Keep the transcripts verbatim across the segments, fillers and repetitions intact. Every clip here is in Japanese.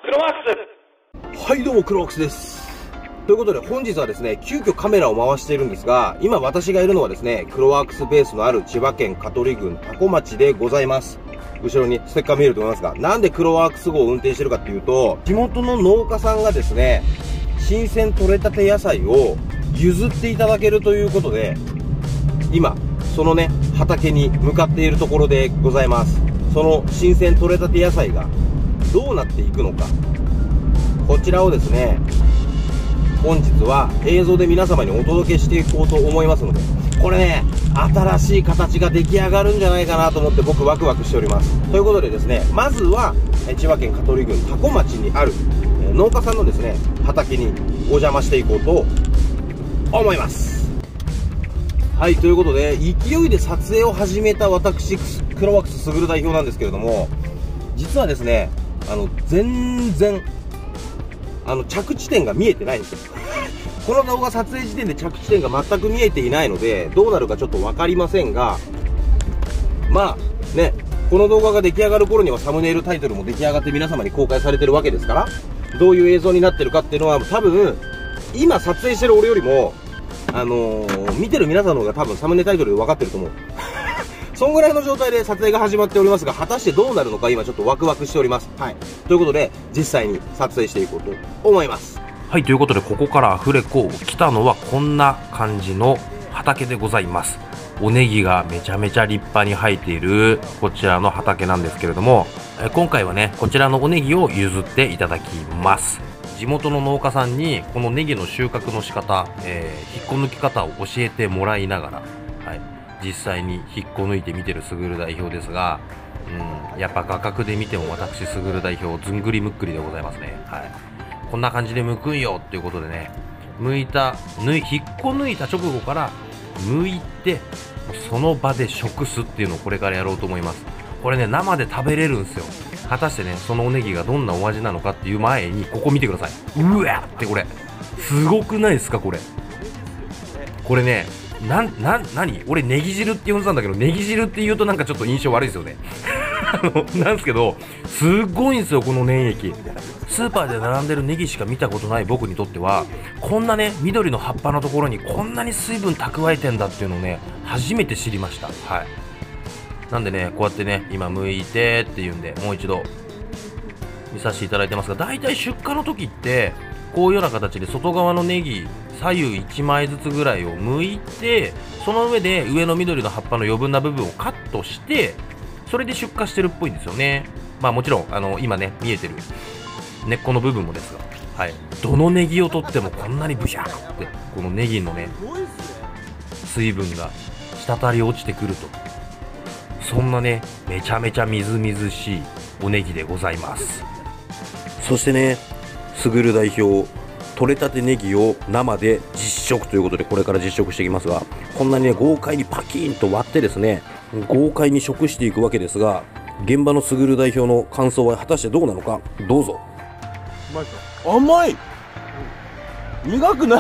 クロワークス。はい、どうもクロワークスです。ということで本日はですね、急遽カメラを回しているんですが、今私がいるのはですね、クロワークスベースのある千葉県香取郡多古町でございます。後ろにステッカー見えると思いますが、なんでクロワークス号を運転してるかっていうと、地元の農家さんがですね、新鮮採れたて野菜を譲っていただけるということで、今そのね畑に向かっているところでございます。その新鮮採れたて野菜がどうなっていくのか、こちらをですね本日は映像で皆様にお届けしていこうと思いますので、これね新しい形が出来上がるんじゃないかなと思って僕ワクワクしております。ということでですね、まずは千葉県香取郡多古町にある農家さんのですね畑にお邪魔していこうと思います。はい、ということで勢いで撮影を始めた私クロワークスすぐる代表なんですけれども、実はですねあの全然あの着地点が見えてないんですよこの動画撮影時点で着地点が全く見えていないので、どうなるかちょっと分かりませんが、まあね、この動画が出来上がる頃にはサムネイルタイトルも出来上がって皆様に公開されてるわけですから、どういう映像になってるかっていうのは多分今撮影してる俺よりもあのー、見てる皆さんの方が多分サムネタイトルで分かってると思うそんぐらいの状態で撮影が始まっておりますが、果たしてどうなるのか今ちょっとワクワクしております。はい、ということで実際に撮影していこうと思います。はい、ということでここからアフレコ来たのはこんな感じの畑でございます。おネギがめちゃめちゃ立派に生えているこちらの畑なんですけれども、え今回はねこちらのおネギを譲っていただきます。地元の農家さんにこのネギの収穫の仕方、えー、引っこ抜き方を教えてもらいながら、はい、実際に引っこ抜いてみてるすぐる代表ですが、うん、やっぱ画角で見ても私すぐる代表ずんぐりむっくりでございますね。はい、こんな感じで剥くんよっていうことでね、剥いた抜い引っこ抜いた直後から剥いてその場で食すっていうのをこれからやろうと思います。これね生で食べれるんですよ。果たしてねそのおネギがどんなお味なのかっていう前にここ見てください。うわってこれすごくないですか。これこれねなんなん何俺ネギ汁って呼んでたんだけど、ネギ汁って言うとなんかちょっと印象悪いですよねあのなんですけどすごいんですよこの粘液。スーパーで並んでるネギしか見たことない僕にとっては、こんなね緑の葉っぱのところにこんなに水分蓄えてんだっていうのをね初めて知りました。はい、なんでねこうやってね今剥いてっていうんでもう一度見させていただいてますが、だいたい出荷の時ってこういうような形で外側のネギ左右いちまいずつぐらいを剥いて、その上で上の緑の葉っぱの余分な部分をカットしてそれで出荷してるっぽいんですよね。まあもちろんあの今ね見えてる根っこの部分もですが、はい、どのネギをとってもこんなにブシャーってこのネギのね水分が滴り落ちてくると、そんなねめちゃめちゃみずみずしいおネギでございます。そしてねすぐる代表取れたてネギを生で実食ということでこれから実食していきますが、こんなにね豪快にパキーンと割ってですね豪快に食していくわけですが、現場のすぐる代表の感想は果たしてどうなのか、どうぞ。甘い、苦くない、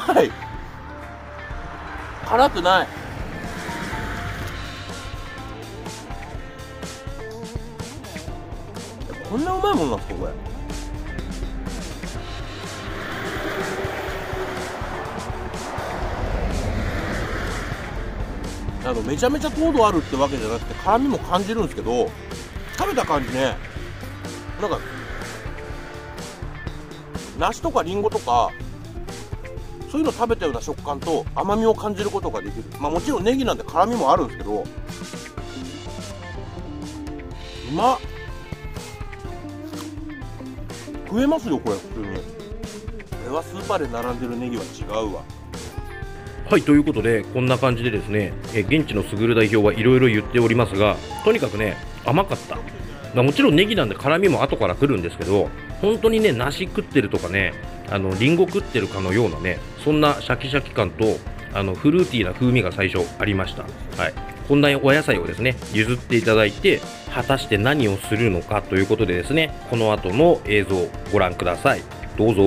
辛くない、こんなうまいもんなんですかこれ。あのめちゃめちゃ糖度あるってわけじゃなくて辛みも感じるんですけど、食べた感じねなんか梨とかリンゴとかそういうの食べたような食感と甘みを感じることができる。まあもちろんネギなんで辛みもあるんですけど、うまっ、食えますよこれ普通に。これはスーパーで並んでるネギは違うわ。はい、ということでこんな感じでですね、え現地のすぐる代表はいろいろ言っておりますが、とにかくね甘かった。まあ、もちろんネギなんで辛みも後から来るんですけど、本当にね梨食ってるとかねあのリンゴ食ってるかのようなねそんなシャキシャキ感とあのフルーティーな風味が最初ありました。はい、こんなお野菜をですね譲っていただいて果たして何をするのかということでですね、この後の映像をご覧ください。どうぞ。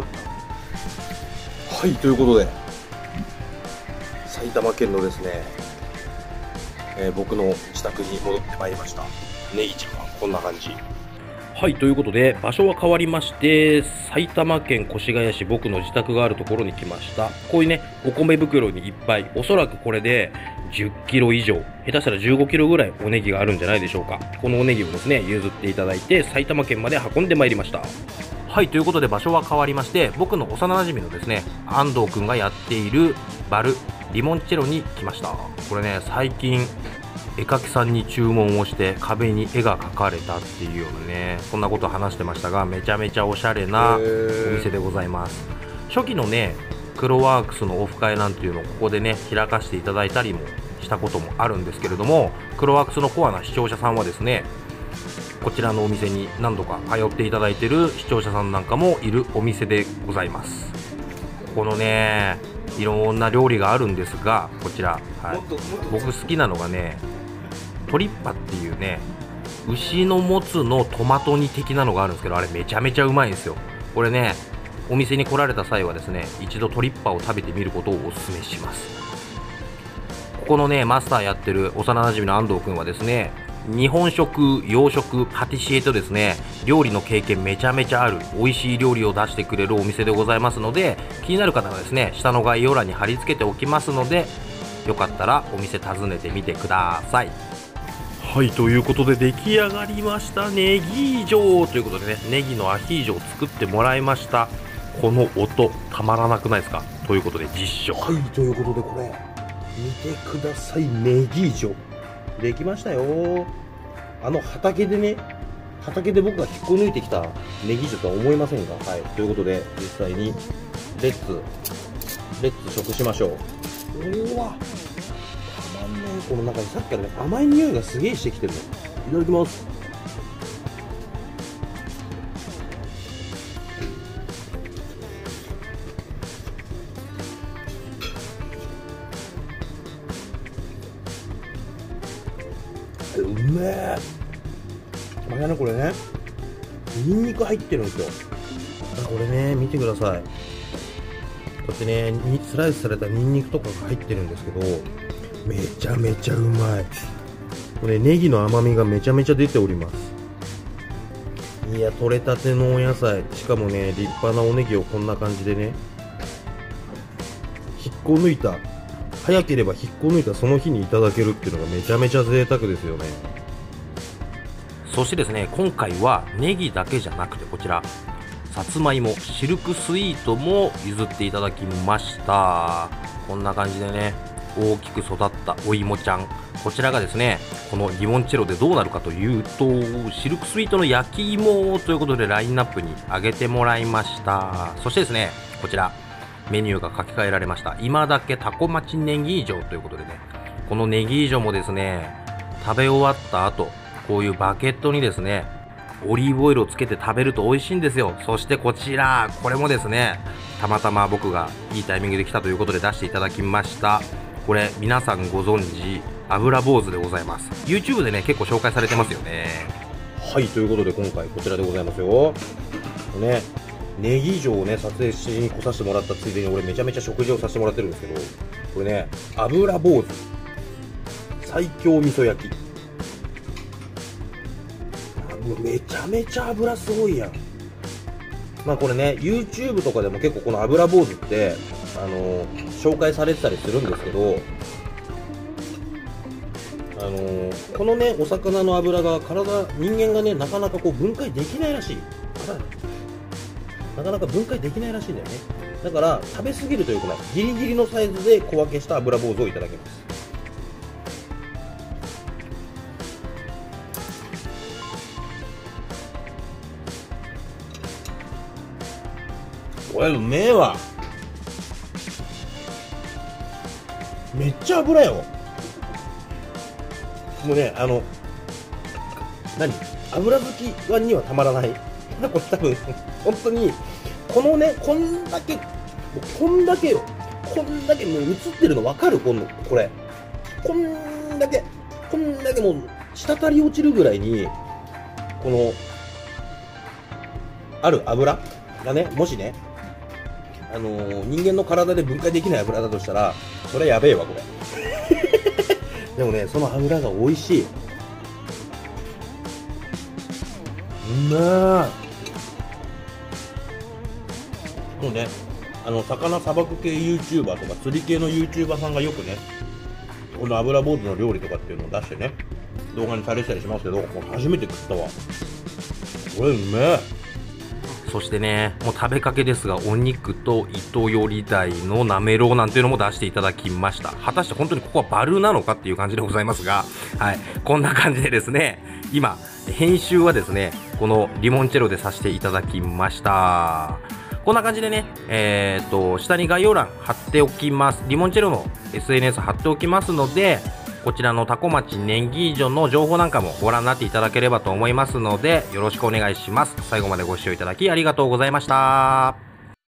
はい、ということで埼玉県のですね、えー、僕の自宅に戻ってまいりました。ネギちゃんはこんな感じ。 はい、ということで場所は変わりまして、埼玉県越谷市、僕の自宅があるところに来ました。こういうね、お米袋にいっぱい、おそらくこれでじゅっキロ以上、下手したらじゅうごキロぐらいおネギがあるんじゃないでしょうか。このおネギをですね、譲っていただいて埼玉県まで運んでまいりました。はい、ということで場所は変わりまして、僕の幼馴染のですね、安藤くんがやっているバルリモンチェロに来ました。これね、最近絵描きさんに注文をして壁に絵が描かれたっていうようなね、そんなことを話してましたが、めちゃめちゃおしゃれなお店でございます。初期のね、クロワークスのオフ会なんていうのをここでね、開かせていただいたりもしたこともあるんですけれども、クロワークスのコアな視聴者さんはですね、こちらのお店に何度か通っていただいている視聴者さんなんかもいるお店でございます。このね、いろんな料理があるんですが、こちら、はい、僕好きなのがね、トリッパっていうね、牛のもつのトマト煮的なのがあるんですけど、あれめちゃめちゃうまいんですよ。これね、お店に来られた際はですね、一度トリッパを食べてみることをお勧めします。ここのね、マスターやってる幼馴染の安藤くんはですね、日本食、洋食、パティシエとですね、料理の経験めちゃめちゃある美味しい料理を出してくれるお店でございますので、気になる方はですね、下の概要欄に貼り付けておきますので、よかったらお店訪ねてみてください。はい、ということで出来上がりましたネギージョということでね、ネギのアヒージョを作ってもらいました。この音たまらなくないですか。ということで実食。 はい、ということでこれ見てください。ネギージョできましたよ。あの畑でね、畑で僕が引っこ抜いてきたネギージョとは思いませんが、はい、ということで実際にレッツレッツ食しましょう。うわ、たまんねえ。この中にさっきからね、甘い匂いがすげえしてきてるの。いただきます。うめえ。またね、これね、ニンニク入ってるんですよ。これね、見てください。こうやってね、スライスされたニンニクとかが入ってるんですけど、めちゃめちゃうまい。これネギの甘みがめちゃめちゃ出ております。いや、取れたてのお野菜、しかもね、立派なおネギをこんな感じでね、引っこ抜いた、早ければ引っこ抜いたその日にいただけるっていうのがめちゃめちゃ贅沢ですよね。 そしてですね、今回はネギだけじゃなくて、こちらさつまいもシルクスイートも譲っていただきました。こんな感じでね、大きく育ったお芋ちゃん、こちらがですね、このリモンチェロでどうなるかというと、シルクスイートの焼き芋ということでラインナップに上げてもらいました。そしてですね、こちらメニューが書き換えられました。今だけタコ町ネギージョということでね、このネギージョもですね、食べ終わった後、こういうバケットにですね、オリーブオイルをつけて食べると美味しいんですよ。そしてこちら、これもですね、たまたま僕がいいタイミングで来たということで出していただきました。これ皆さんご存知、油坊主でございます。 YouTube でね、結構紹介されてますよね。 はい、ということで今回こちらでございますよ。ね、ネギ城をね、撮影しに来させてもらったついでに、俺めちゃめちゃ食事をさせてもらってるんですけど、これね、油坊主最強味噌焼き、めちゃめちゃ油すごいやん。まあこれね、 YouTube とかでも結構この油坊主ってあのー、紹介されてたりするんですけど、あのー、このね、お魚の油が体、人間がね、なかなかこう分解できないらしい。なかなか分解できないらしいんだよね。だから食べ過ぎるとよくない。ギリギリのサイズで小分けした油坊主をいただきます。これうめえわ。めっちゃ油よ。もうね、あの何、油好きはにはたまらない。これ多分本当にこのね、こんだけ、こんだけよ、こんだけもう映ってるの分かる？このこれこんだけ、こんだけもう滴り落ちるぐらいに、このある油がね、もしね、あのー、人間の体で分解できない油だとしたら、それやべえわこれでもね、その油が美味しい。うめえ。もうね、あの魚さばく系 YouTuber とか釣り系の YouTuber さんがよくね、この油坊主の料理とかっていうのを出してね、動画にされたりしますけど、もう初めて食ったわ。これうめえ。 そしてね、もう食べかけですが、お肉と糸より鯛のなめろうなんていうのも出していただきました。果たして本当にここはバルなのかっていう感じでございますが、はい、こんな感じでですね、今、編集はですね、このリモンチェロでさせていただきました。こんな感じでね、えー、っと、下に概要欄貼っておきます。リモンチェロの エスエヌエス 貼っておきますので、こちらのタコ町ネギージョの情報なんかもご覧になっていただければと思いますので、よろしくお願いします。最後までご視聴いただきありがとうございました。